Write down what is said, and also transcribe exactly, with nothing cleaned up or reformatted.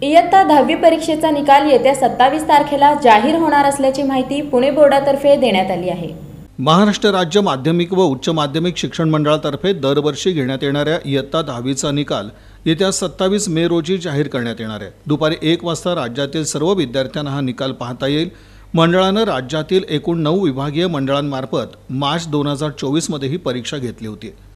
इयत्ता दहावी परीक्षेचा निकाल येत्या सत्तावीस तारखेला जाहीर होणार असल्याची माहिती पुणे बोर्डातर्फे देण्यात आली आहे। महाराष्ट्र राज्य माध्यमिक व उच्च माध्यमिक शिक्षण मंडळातर्फे दरवर्षी घेण्यात येणाऱ्या इयत्ता दहावीचा निकाल येत्या सत्तावीस मे रोजी जाहीर करण्यात येणार आहे। दुपारी एक वाजता राज्यातील सर्व विद्यार्थ्यांना हा निकाल पाहता येईल। मंडळानं राज्यातील एकूण नऊ विभागीय मंडळांमार्फत मार्च दोन हजार चोवीस मध्ये ही परीक्षा घेतली होती।